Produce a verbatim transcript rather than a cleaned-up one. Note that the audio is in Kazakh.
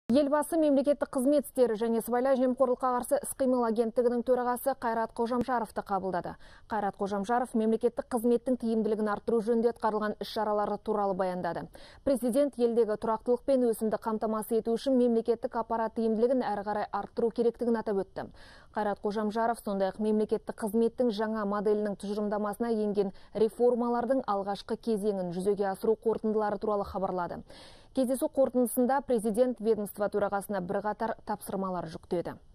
Елбасы мемлекеттік қызмет істері және сыбайлас жемқорлыққа қарсы іс-қимыл агенттігінің төрағасы Қайрат Қожамжаровты қабылдады. Қайрат Қожамжаров мемлекеттік қызметтің тиімділігін арттыру жөнінде атқарылған іс-шаралары туралы баяндады. Президент елдегі тұрақтылық пен өсімді қамтамасыз ету үшін мемлекеттік аппарат тиімділігін әрі қарай арттыру керектігін атап өтті. Қайрат Қожамжаров сондай-ақ мемлекеттік қызметтің жаңа моделінің тұжырымдамасына енген реформалардың алғашқы кезеңін жүзеге асыру қорытындылары туралы хабарлады. Кездесу қорытындысында президент ведомство төрағасына бірқатар тапсырмалар жүктеді.